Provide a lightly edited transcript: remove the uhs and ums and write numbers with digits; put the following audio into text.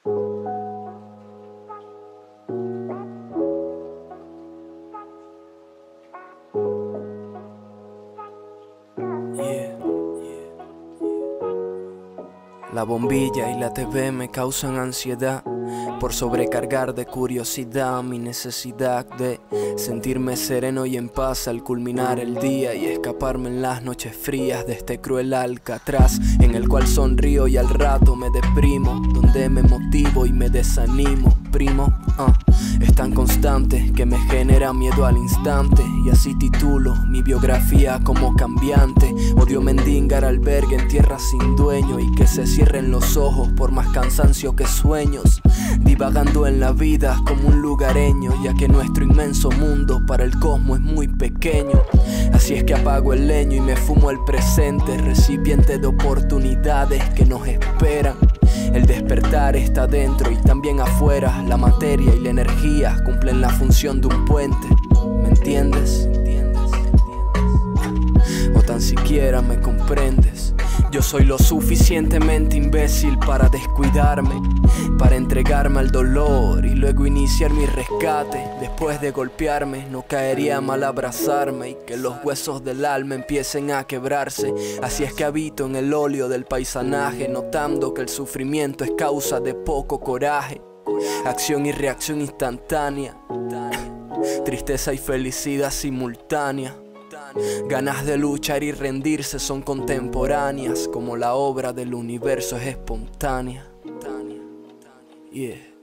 La bombilla y la TV me causan ansiedad por sobrecargar de curiosidad mi necesidad de sentirme sereno y en paz al culminar el día y escaparme en las noches frías de este cruel Alcatraz en el cual sonrío y al rato me deprimo, donde me motivo y me desanimo, primo. Es tan constante que me genera miedo al instante y así titulo mi biografía como cambiante. Odio mendigar albergue en tierra sin dueño y que se cierren los ojos por más cansancio que sueños, divagando en la vida como un lugareño, ya que nuestro inmenso mundo para el cosmos es muy pequeño. Así es que apago el leño y me fumo el presente, recipiente de oportunidades que nos esperan. El despertar está dentro y también afuera. La materia y la energía cumplen la función de un puente. ¿Me entiendes? O tan siquiera me comprendes. Yo soy lo suficientemente imbécil para descuidarme, para entregarme al dolor y luego iniciar mi rescate. Después de golpearme, no caería mal abrazarme y que los huesos del alma empiecen a quebrarse. Así es que habito en el óleo del paisanaje, notando que el sufrimiento es causa de poco coraje. Acción y reacción instantánea, tristeza y felicidad simultánea. Ganas de luchar y rendirse son contemporáneas, como la obra del universo es espontánea. Yeah.